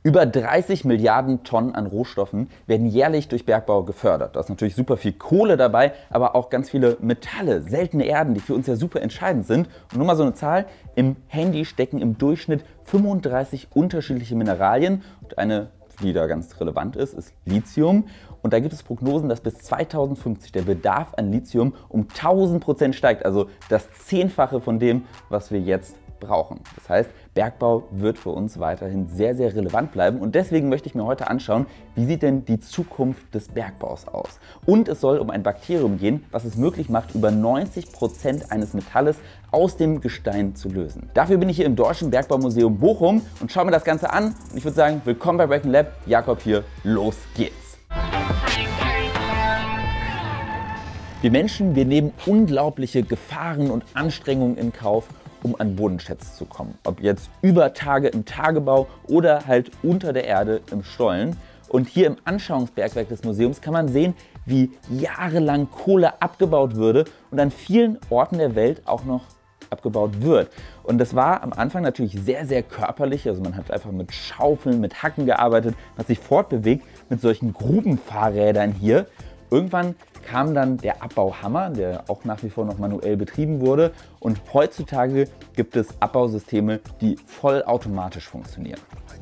Über 30 Milliarden Tonnen an Rohstoffen werden jährlich durch Bergbau gefördert. Da ist natürlich super viel Kohle dabei, aber auch ganz viele Metalle, seltene Erden, die für uns ja super entscheidend sind. Und nur mal so eine Zahl, im Handy stecken im Durchschnitt 35 unterschiedliche Mineralien. Und eine, die da ganz relevant ist Lithium. Und da gibt es Prognosen, dass bis 2050 der Bedarf an Lithium um 1000% steigt. Also das Zehnfache von dem, was wir jetzt brauchen. Das heißt, Bergbau wird für uns weiterhin sehr, sehr relevant bleiben und deswegen möchte ich mir heute anschauen, wie sieht denn die Zukunft des Bergbaus aus? Und es soll um ein Bakterium gehen, was es möglich macht, über 90% eines Metalles aus dem Gestein zu lösen. Dafür bin ich hier im Deutschen Bergbaumuseum Bochum und schaue mir das Ganze an und ich würde sagen, willkommen bei Breaking Lab, Jakob hier, los geht's! Wir Menschen, wir nehmen unglaubliche Gefahren und Anstrengungen in Kauf, um an Bodenschätze zu kommen. Ob jetzt über Tage im Tagebau oder halt unter der Erde im Stollen. Und hier im Anschauungsbergwerk des Museums kann man sehen, wie jahrelang Kohle abgebaut würde und an vielen Orten der Welt auch noch abgebaut wird. Und das war am Anfang natürlich sehr, sehr körperlich. Also man hat einfach mit Schaufeln, mit Hacken gearbeitet, hat sich fortbewegt mit solchen Grubenfahrrädern hier. Irgendwann kam dann der Abbauhammer, der auch nach wie vor noch manuell betrieben wurde. Und heutzutage gibt es Abbausysteme, die vollautomatisch funktionieren.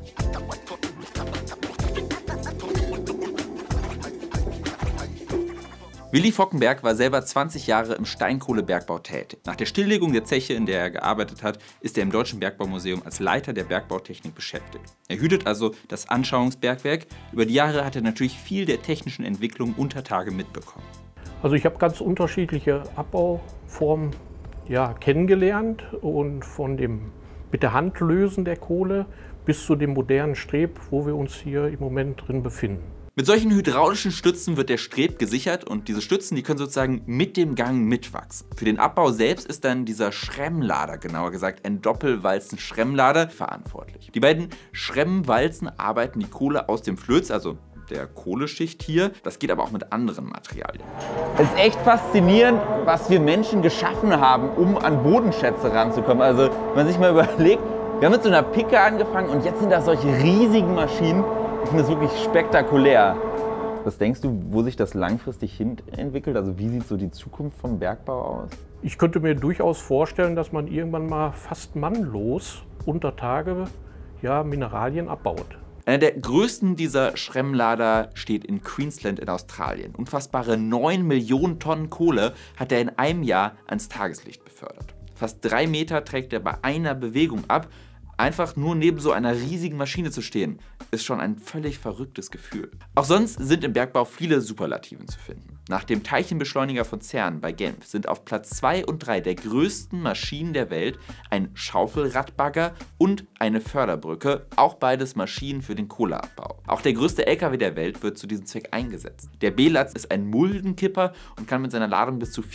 Willi Fockenberg war selber 20 Jahre im Steinkohlebergbau tätig. Nach der Stilllegung der Zeche, in der er gearbeitet hat, ist er im Deutschen Bergbaumuseum als Leiter der Bergbautechnik beschäftigt. Er hütet also das Anschauungsbergwerk. Über die Jahre hat er natürlich viel der technischen Entwicklung unter Tage mitbekommen. Also ich habe ganz unterschiedliche Abbauformen kennengelernt und von dem mit der Hand lösen der Kohle bis zu dem modernen Streb, wo wir uns hier im Moment drin befinden. Mit solchen hydraulischen Stützen wird der Streb gesichert und diese Stützen, die können sozusagen mit dem Gang mitwachsen. Für den Abbau selbst ist dann dieser Schremmlader, genauer gesagt ein Doppelwalzen-Schremmlader, verantwortlich. Die beiden Schremmwalzen arbeiten die Kohle aus dem Flöz, also der Kohleschicht hier. Das geht aber auch mit anderen Materialien. Es ist echt faszinierend, was wir Menschen geschaffen haben, um an Bodenschätze ranzukommen. Also wenn man sich mal überlegt, wir haben mit so einer Picke angefangen und jetzt sind das solche riesigen Maschinen. Ich finde das wirklich spektakulär. Was denkst du, wo sich das langfristig hin entwickelt? Also wie sieht so die Zukunft vom Bergbau aus? Ich könnte mir durchaus vorstellen, dass man irgendwann mal fast mannlos unter Tage Mineralien abbaut. Einer der größten dieser Schremmlader steht in Queensland in Australien. Unfassbare 9 Millionen Tonnen Kohle hat er in einem Jahr ans Tageslicht befördert. Fast 3 Meter trägt er bei einer Bewegung ab. Einfach nur neben so einer riesigen Maschine zu stehen, ist schon ein völlig verrücktes Gefühl. Auch sonst sind im Bergbau viele Superlativen zu finden. Nach dem Teilchenbeschleuniger von CERN bei Genf sind auf Platz 2 und 3 der größten Maschinen der Welt ein Schaufelradbagger und eine Förderbrücke, auch beides Maschinen für den Kohleabbau. Auch der größte LKW der Welt wird zu diesem Zweck eingesetzt. Der B-Latz ist ein Muldenkipper und kann mit seiner Ladung bis zu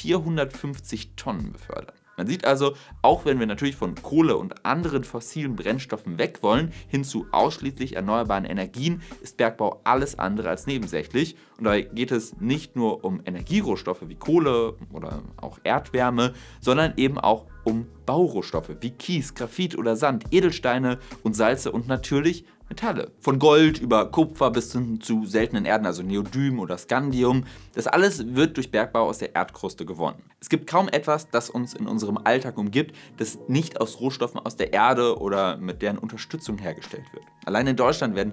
450 Tonnen befördern. Man sieht also, auch wenn wir natürlich von Kohle und anderen fossilen Brennstoffen weg wollen, hin zu ausschließlich erneuerbaren Energien, ist Bergbau alles andere als nebensächlich. Und dabei geht es nicht nur um Energierohstoffe wie Kohle oder auch Erdwärme, sondern eben auch um Baurohstoffe wie Kies, Graphit oder Sand, Edelsteine und Salze und natürlich Metalle. Von Gold über Kupfer bis hin zu seltenen Erden, also Neodym oder Scandium. Das alles wird durch Bergbau aus der Erdkruste gewonnen. Es gibt kaum etwas, das uns in unserem Alltag umgibt, das nicht aus Rohstoffen aus der Erde oder mit deren Unterstützung hergestellt wird. Allein in Deutschland werden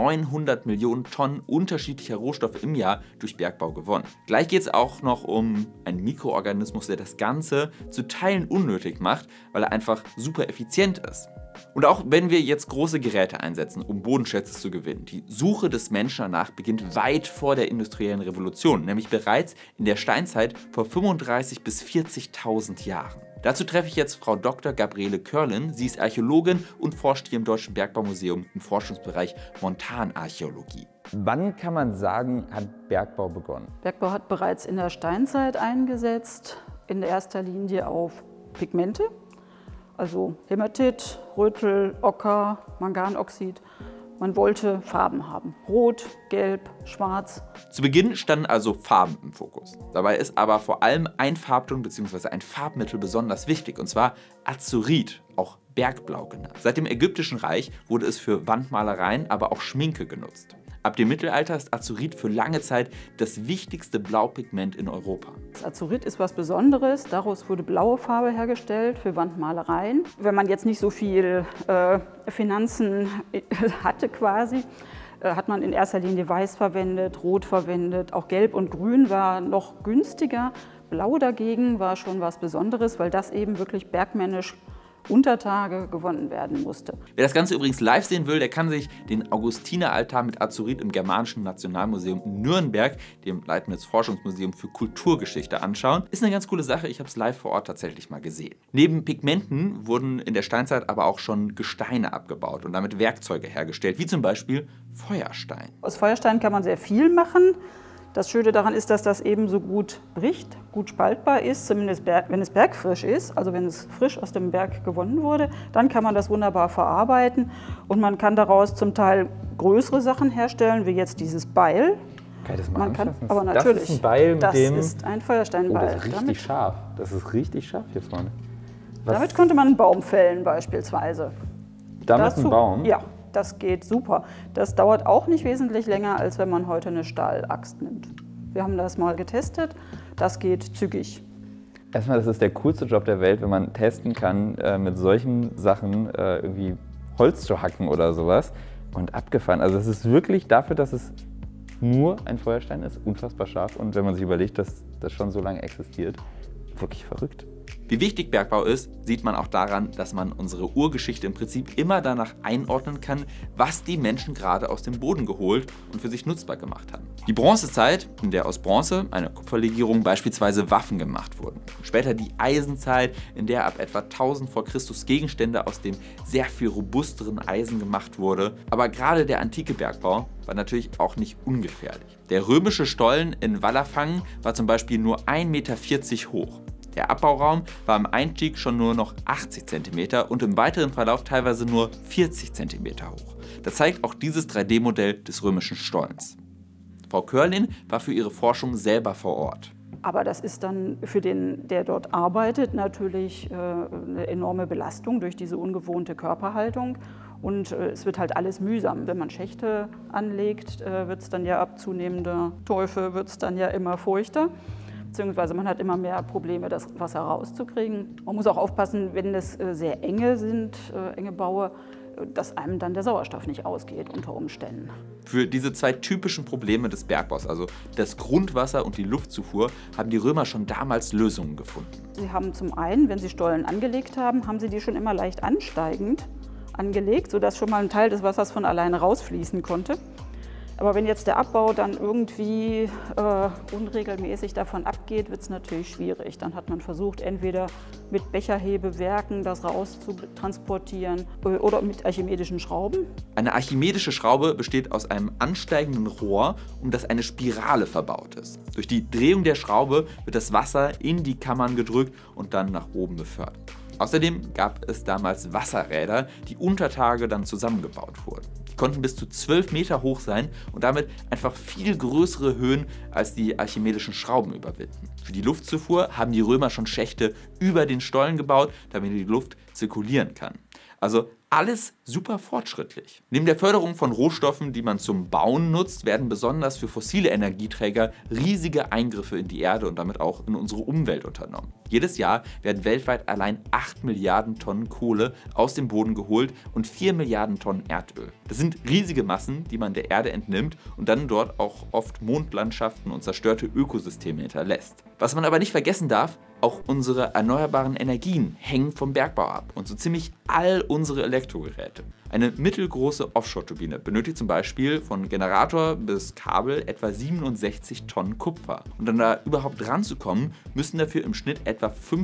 900 Millionen Tonnen unterschiedlicher Rohstoffe im Jahr durch Bergbau gewonnen. Gleich geht es auch noch um einen Mikroorganismus, der das Ganze zu Teilen unnötig macht, weil er einfach super effizient ist. Und auch wenn wir jetzt große Geräte einsetzen, um Bodenschätze zu gewinnen, die Suche des Menschen danach beginnt weit vor der industriellen Revolution, nämlich bereits in der Steinzeit vor 35.000 bis 40.000 Jahren. Dazu treffe ich jetzt Frau Dr. Gabriele Körlen. Sie ist Archäologin und forscht hier im Deutschen Bergbaumuseum im Forschungsbereich Montanarchäologie. Wann kann man sagen, hat Bergbau begonnen? Bergbau hat bereits in der Steinzeit eingesetzt, in erster Linie auf Pigmente. Also Hämatit, Rötel, Ocker, Manganoxid Man wollte Farben haben. Rot, Gelb, Schwarz. Zu Beginn standen also Farben im Fokus. Dabei ist aber vor allem ein Farbton bzw. ein Farbmittel besonders wichtig, und zwar Azurit, auch Bergblau genannt. Seit dem Ägyptischen Reich wurde es für Wandmalereien, aber auch Schminke genutzt. Ab dem Mittelalter ist Azurit für lange Zeit das wichtigste Blaupigment in Europa. Das Azurit ist was Besonderes. Daraus wurde blaue Farbe hergestellt für Wandmalereien. Wenn man jetzt nicht so viel Finanzen hatte quasi, hat man in erster Linie Weiß verwendet, Rot verwendet. Auch Gelb und Grün war noch günstiger. Blau dagegen war schon was Besonderes, weil das eben wirklich bergmännisch unter Tage gewonnen werden musste. Wer das Ganze übrigens live sehen will, der kann sich den Augustineraltar mit Azurit im Germanischen Nationalmuseum in Nürnberg, dem Leibniz-Forschungsmuseum für Kulturgeschichte, anschauen. Ist eine ganz coole Sache, ich habe es live vor Ort tatsächlich mal gesehen. Neben Pigmenten wurden in der Steinzeit aber auch schon Gesteine abgebaut und damit Werkzeuge hergestellt, wie zum Beispiel Feuerstein. Aus Feuerstein kann man sehr viel machen. Das Schöne daran ist, dass das eben so gut bricht, gut spaltbar ist, zumindest wenn es bergfrisch ist, also wenn es frisch aus dem Berg gewonnen wurde, dann kann man das wunderbar verarbeiten und man kann daraus zum Teil größere Sachen herstellen, wie jetzt dieses Beil. Kann ich das mal anfassen? Aber natürlich, das ist ein Beil, mit dem... Das ist ein Feuersteinbeil. Oh, das ist richtig scharf. Das ist richtig scharf hier vorne. Damit könnte man einen Baum fällen beispielsweise. Damit einen Baum? Ja. Das geht super. Das dauert auch nicht wesentlich länger, als wenn man heute eine Stahlaxt nimmt. Wir haben das mal getestet. Das geht zügig. Erstmal, das ist der coolste Job der Welt, wenn man testen kann, mit solchen Sachen irgendwie Holz zu hacken oder sowas. Und abgefahren. Also es ist wirklich dafür, dass es nur ein Feuerstein ist, unfassbar scharf. Und wenn man sich überlegt, dass das schon so lange existiert, wirklich verrückt. Wie wichtig Bergbau ist, sieht man auch daran, dass man unsere Urgeschichte im Prinzip immer danach einordnen kann, was die Menschen gerade aus dem Boden geholt und für sich nutzbar gemacht haben. Die Bronzezeit, in der aus Bronze, einer Kupferlegierung, beispielsweise Waffen gemacht wurden. Später die Eisenzeit, in der ab etwa 1000 vor Christus Gegenstände aus dem sehr viel robusteren Eisen gemacht wurde. Aber gerade der antike Bergbau war natürlich auch nicht ungefährlich. Der römische Stollen in Wallerfangen war zum Beispiel nur 1,40 Meter hoch. Der Abbauraum war im Einstieg schon nur noch 80 cm und im weiteren Verlauf teilweise nur 40 cm hoch. Das zeigt auch dieses 3D-Modell des römischen Stollens. Frau Körlin war für ihre Forschung selber vor Ort. Aber das ist dann für den, der dort arbeitet, natürlich eine enorme Belastung durch diese ungewohnte Körperhaltung. Und es wird halt alles mühsam. Wenn man Schächte anlegt, wird es dann ja ab zunehmender Teufel wird es dann ja immer feuchter. Beziehungsweise man hat immer mehr Probleme, das Wasser rauszukriegen. Man muss auch aufpassen, wenn das sehr enge sind, enge Baue, dass einem dann der Sauerstoff nicht ausgeht unter Umständen. Für diese zwei typischen Probleme des Bergbaus, also das Grundwasser und die Luftzufuhr, haben die Römer schon damals Lösungen gefunden. Sie haben zum einen, wenn sie Stollen angelegt haben, haben sie die schon immer leicht ansteigend angelegt, sodass schon mal ein Teil des Wassers von alleine rausfließen konnte. Aber wenn jetzt der Abbau dann irgendwie unregelmäßig davon abgeht, wird es natürlich schwierig. Dann hat man versucht, entweder mit Becherhebewerken das rauszutransportieren oder mit archimedischen Schrauben. Eine archimedische Schraube besteht aus einem ansteigenden Rohr, um das eine Spirale verbaut ist. Durch die Drehung der Schraube wird das Wasser in die Kammern gedrückt und dann nach oben befördert. Außerdem gab es damals Wasserräder, die unter Tage dann zusammengebaut wurden. Die konnten bis zu 12 Meter hoch sein und damit einfach viel größere Höhen als die archimedischen Schrauben überwinden. Für die Luftzufuhr haben die Römer schon Schächte über den Stollen gebaut, damit die Luft zirkulieren kann. Also alles super fortschrittlich. Neben der Förderung von Rohstoffen, die man zum Bauen nutzt, werden besonders für fossile Energieträger riesige Eingriffe in die Erde und damit auch in unsere Umwelt unternommen. Jedes Jahr werden weltweit allein 8 Milliarden Tonnen Kohle aus dem Boden geholt und 4 Milliarden Tonnen Erdöl. Das sind riesige Massen, die man der Erde entnimmt und dann dort auch oft Mondlandschaften und zerstörte Ökosysteme hinterlässt. Was man aber nicht vergessen darf, auch unsere erneuerbaren Energien hängen vom Bergbau ab und so ziemlich all unsere Elektrogeräte. Eine mittelgroße Offshore-Turbine benötigt zum Beispiel von Generator bis Kabel etwa 67 Tonnen Kupfer. Und um da überhaupt ranzukommen, müssen dafür im Schnitt etwa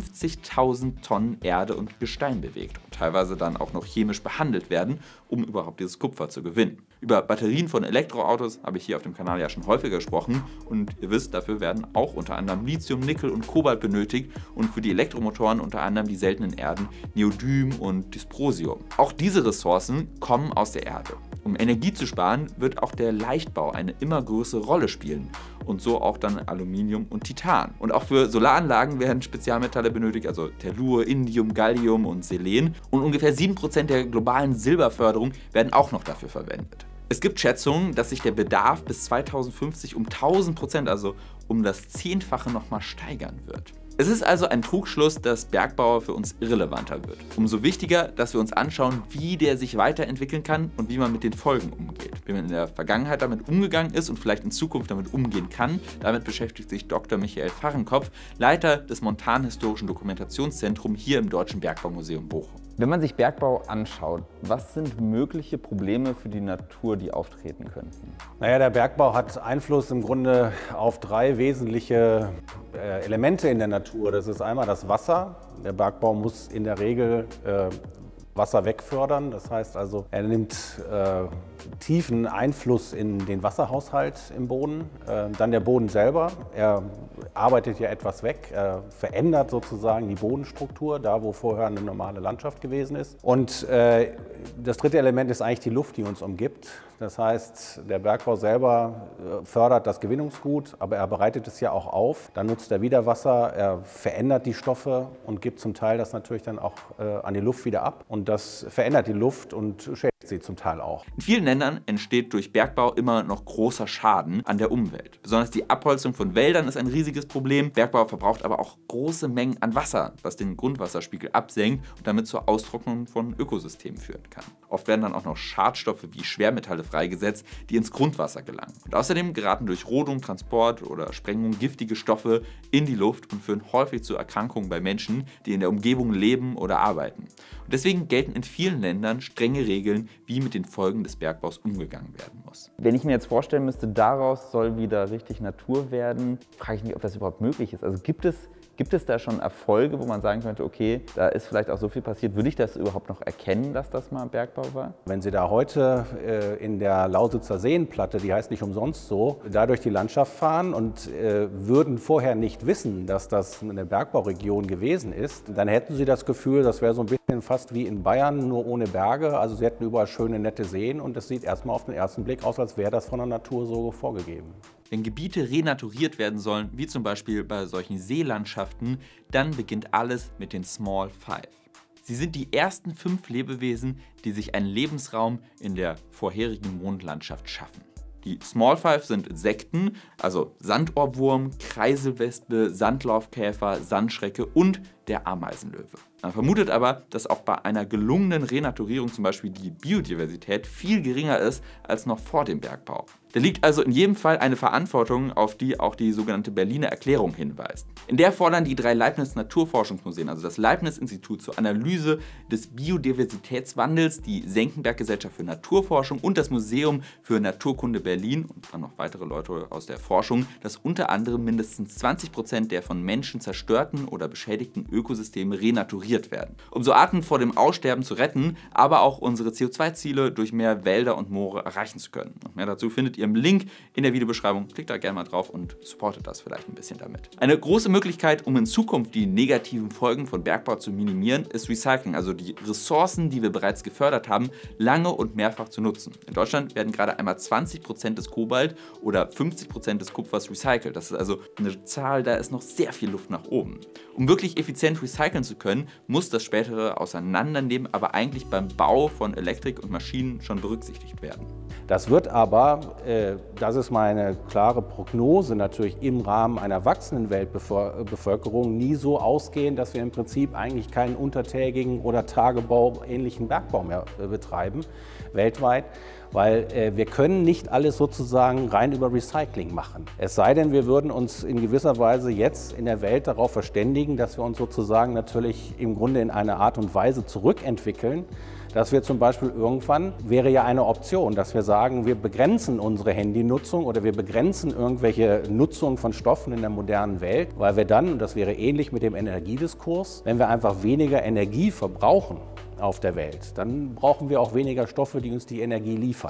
50.000 Tonnen Erde und Gestein bewegt und teilweise dann auch noch chemisch behandelt werden, um überhaupt dieses Kupfer zu gewinnen. Über Batterien von Elektroautos habe ich hier auf dem Kanal ja schon häufiger gesprochen und ihr wisst, dafür werden auch unter anderem Lithium, Nickel und Kobalt benötigt und für die Elektromotoren unter anderem die seltenen Erden Neodym und Dysprosium. Auch diese Ressourcen kommen aus der Erde. Um Energie zu sparen, wird auch der Leichtbau eine immer größere Rolle spielen und so auch dann Aluminium und Titan. Und auch für Solaranlagen werden Spezialmetalle benötigt, also Tellur, Indium, Gallium und Selen. Und ungefähr 7% der globalen Silberförderung werden auch noch dafür verwendet. Es gibt Schätzungen, dass sich der Bedarf bis 2050 um 1000%, also um das Zehnfache nochmal steigern wird. Es ist also ein Trugschluss, dass Bergbau für uns irrelevanter wird. Umso wichtiger, dass wir uns anschauen, wie der sich weiterentwickeln kann und wie man mit den Folgen umgeht. Wie man in der Vergangenheit damit umgegangen ist und vielleicht in Zukunft damit umgehen kann, damit beschäftigt sich Dr. Michael Fahrenkopf, Leiter des Montanhistorischen Dokumentationszentrums hier im Deutschen Bergbaumuseum Bochum. Wenn man sich Bergbau anschaut, was sind mögliche Probleme für die Natur, die auftreten könnten? Naja, der Bergbau hat Einfluss im Grunde auf 3 wesentliche Elemente in der Natur. Das ist einmal das Wasser. Der Bergbau muss in der Regel Wasser wegfördern. Das heißt also, er nimmt tiefen Einfluss in den Wasserhaushalt im Boden. Dann der Boden selber. Er arbeitet ja etwas weg, verändert sozusagen die Bodenstruktur, da wo vorher eine normale Landschaft gewesen ist. Und das dritte Element ist eigentlich die Luft, die uns umgibt. Das heißt, der Bergbau selber fördert das Gewinnungsgut, aber er bereitet es ja auch auf. Dann nutzt er wieder Wasser, er verändert die Stoffe und gibt zum Teil das natürlich dann auch an die Luft wieder ab. Und das verändert die Luft und schädigt sie zum Teil auch. In vielen Ländern entsteht durch Bergbau immer noch großer Schaden an der Umwelt. Besonders die Abholzung von Wäldern ist ein riesiges Problem. Bergbau verbraucht aber auch große Mengen an Wasser, was den Grundwasserspiegel absenkt und damit zur Austrocknung von Ökosystemen führen kann. Oft werden dann auch noch Schadstoffe wie Schwermetalle freigesetzt, die ins Grundwasser gelangen. Und außerdem geraten durch Rodung, Transport oder Sprengung giftige Stoffe in die Luft und führen häufig zu Erkrankungen bei Menschen, die in der Umgebung leben oder arbeiten. Und deswegen gelten in vielen Ländern strenge Regeln, wie mit den Folgen des Bergbaus umgegangen werden muss. Wenn ich mir jetzt vorstellen müsste, daraus soll wieder richtig Natur werden, frage ich mich, ob das überhaupt möglich ist. Also gibt es da schon Erfolge, wo man sagen könnte, okay, da ist vielleicht auch so viel passiert. Würde ich das überhaupt noch erkennen, dass das mal Bergbau war? Wenn Sie da heute in der Lausitzer Seenplatte, die heißt nicht umsonst so, da durch die Landschaft fahren und würden vorher nicht wissen, dass das eine Bergbauregion gewesen ist, dann hätten Sie das Gefühl, das wäre so ein bisschen fast wie in Bayern, nur ohne Berge. Also Sie hätten überall schöne, nette Seen und es sieht erstmal auf den ersten Blick aus, als wäre das von der Natur so vorgegeben. Wenn Gebiete renaturiert werden sollen, wie zum Beispiel bei solchen Seelandschaften, dann beginnt alles mit den Small Five. Sie sind die ersten 5 Lebewesen, die sich einen Lebensraum in der vorherigen Mondlandschaft schaffen. Die Small Five sind Insekten, also Sandohrwurm, Kreiselwespe, Sandlaufkäfer, Sandschrecke und der Ameisenlöwe. Man vermutet aber, dass auch bei einer gelungenen Renaturierung zum Beispiel die Biodiversität viel geringer ist als noch vor dem Bergbau. Da liegt also in jedem Fall eine Verantwortung, auf die auch die sogenannte Berliner Erklärung hinweist. In der fordern die 3 Leibniz-Naturforschungsmuseen, also das Leibniz-Institut zur Analyse des Biodiversitätswandels, die Senckenberg-Gesellschaft für Naturforschung und das Museum für Naturkunde Berlin und dann noch weitere Leute aus der Forschung, dass unter anderem mindestens 20% der von Menschen zerstörten oder beschädigten Ökosysteme renaturiert werden. Um so Arten vor dem Aussterben zu retten, aber auch unsere CO2-Ziele durch mehr Wälder und Moore erreichen zu können. Und mehr dazu findet ihr im Link in der Videobeschreibung. Klickt da gerne mal drauf und supportet das vielleicht ein bisschen damit. Eine große Möglichkeit, um in Zukunft die negativen Folgen von Bergbau zu minimieren, ist Recycling, also die Ressourcen, die wir bereits gefördert haben, lange und mehrfach zu nutzen. In Deutschland werden gerade einmal 20% des Kobalt oder 50% des Kupfers recycelt. Das ist also eine Zahl, da ist noch sehr viel Luft nach oben. Um wirklich effizient recyceln zu können, muss das spätere Auseinandernehmen aber eigentlich beim Bau von Elektrik und Maschinen schon berücksichtigt werden. Das wird aber, das ist meine klare Prognose, natürlich im Rahmen einer wachsenden Weltbevölkerung nie so ausgehen, dass wir im Prinzip eigentlich keinen untertägigen oder tagebauähnlichen Bergbau mehr betreiben, weltweit. Weil wir können nicht alles sozusagen rein über Recycling machen. Es sei denn, wir würden uns in gewisser Weise jetzt in der Welt darauf verständigen, dass wir uns sozusagen natürlich im Grunde in eine Art und Weise zurückentwickeln, dass wir zum Beispiel irgendwann, wäre ja eine Option, dass wir sagen, wir begrenzen unsere Handynutzung oder wir begrenzen irgendwelche Nutzung von Stoffen in der modernen Welt, weil wir dann, und das wäre ähnlich mit dem Energiediskurs, wenn wir einfach weniger Energie verbrauchen auf der Welt, dann brauchen wir auch weniger Stoffe, die uns die Energie liefert.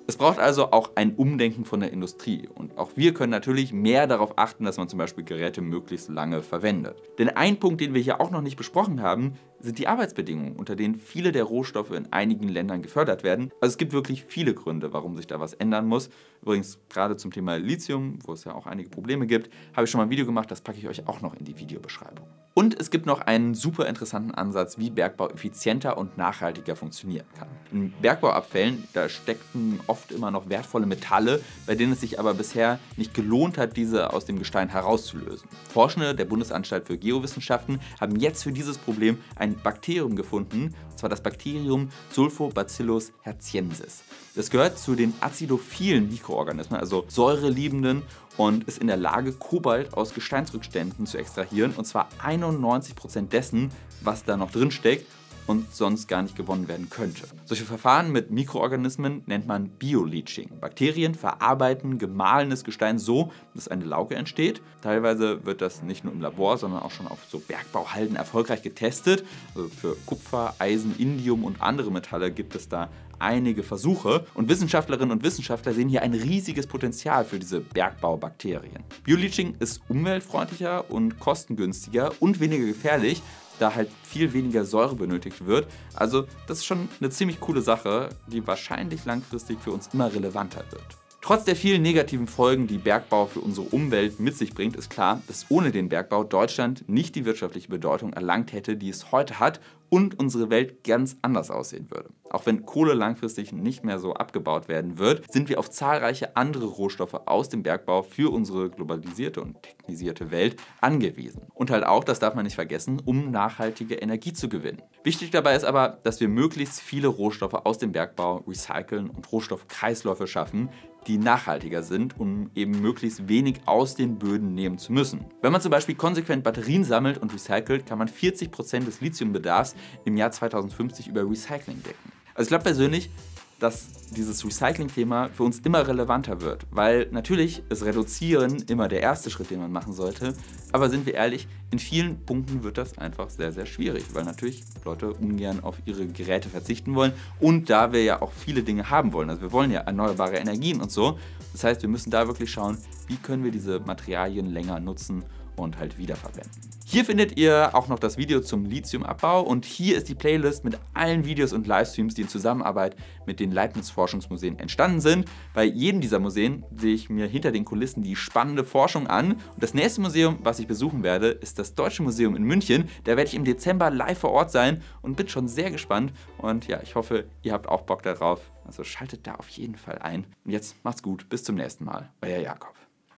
Es braucht also auch ein Umdenken von der Industrie und auch wir können natürlich mehr darauf achten, dass man zum Beispiel Geräte möglichst lange verwendet. Denn ein Punkt, den wir hier auch noch nicht besprochen haben, sind die Arbeitsbedingungen, unter denen viele der Rohstoffe in einigen Ländern gefördert werden. Also es gibt wirklich viele Gründe, warum sich da was ändern muss. Übrigens gerade zum Thema Lithium, wo es ja auch einige Probleme gibt, habe ich schon mal ein Video gemacht, das packe ich euch auch noch in die Videobeschreibung. Und es gibt noch einen super interessanten Ansatz, wie Bergbau effizienter und nachhaltiger funktionieren kann. In Bergbauabfällen, da steckten oft immer noch wertvolle Metalle, bei denen es sich aber bisher nicht gelohnt hat, diese aus dem Gestein herauszulösen. Forschende der Bundesanstalt für Geowissenschaften haben jetzt für dieses Problem ein Bakterium gefunden, und zwar das Bakterium Sulfobacillus hertziensis. Das gehört zu den acidophilen Mikroorganismen, also säureliebenden, und ist in der Lage, Kobalt aus Gesteinsrückständen zu extrahieren, und zwar 91% dessen, was da noch drin steckt und sonst gar nicht gewonnen werden könnte. Solche Verfahren mit Mikroorganismen nennt man Bioleaching. Bakterien verarbeiten gemahlenes Gestein so, dass eine Lauge entsteht. Teilweise wird das nicht nur im Labor, sondern auch schon auf so Bergbauhalden erfolgreich getestet. Also für Kupfer, Eisen, Indium und andere Metalle gibt es da einige Versuche und Wissenschaftlerinnen und Wissenschaftler sehen hier ein riesiges Potenzial für diese Bergbaubakterien. Bioleaching ist umweltfreundlicher und kostengünstiger und weniger gefährlich, da halt viel weniger Säure benötigt wird. Also das ist schon eine ziemlich coole Sache, die wahrscheinlich langfristig für uns immer relevanter wird. Trotz der vielen negativen Folgen, die Bergbau für unsere Umwelt mit sich bringt, ist klar, dass ohne den Bergbau Deutschland nicht die wirtschaftliche Bedeutung erlangt hätte, die es heute hat und unsere Welt ganz anders aussehen würde. Auch wenn Kohle langfristig nicht mehr so abgebaut werden wird, sind wir auf zahlreiche andere Rohstoffe aus dem Bergbau für unsere globalisierte und technisierte Welt angewiesen. Und halt auch, das darf man nicht vergessen, um nachhaltige Energie zu gewinnen. Wichtig dabei ist aber, dass wir möglichst viele Rohstoffe aus dem Bergbau recyceln und Rohstoffkreisläufe schaffen, die nachhaltiger sind, um eben möglichst wenig aus den Böden nehmen zu müssen. Wenn man zum Beispiel konsequent Batterien sammelt und recycelt, kann man 40% des Lithiumbedarfs im Jahr 2050 über Recycling decken. Also ich glaube persönlich, dass dieses Recycling-Thema für uns immer relevanter wird, weil natürlich ist Reduzieren immer der erste Schritt, den man machen sollte, aber sind wir ehrlich, in vielen Punkten wird das einfach sehr, sehr schwierig, weil natürlich Leute ungern auf ihre Geräte verzichten wollen und da wir ja auch viele Dinge haben wollen, also wir wollen ja erneuerbare Energien und so, das heißt, wir müssen da wirklich schauen, wie können wir diese Materialien länger nutzen und halt wiederverwenden. Hier findet ihr auch noch das Video zum Lithiumabbau und hier ist die Playlist mit allen Videos und Livestreams, die in Zusammenarbeit mit den Leibniz-Forschungsmuseen entstanden sind. Bei jedem dieser Museen sehe ich mir hinter den Kulissen die spannende Forschung an und das nächste Museum, was ich besuchen werde, ist das Deutsche Museum in München. Da werde ich im Dezember live vor Ort sein und bin schon sehr gespannt und ja, ich hoffe, ihr habt auch Bock darauf. Also schaltet da auf jeden Fall ein. Und jetzt macht's gut, bis zum nächsten Mal. Euer Jakob.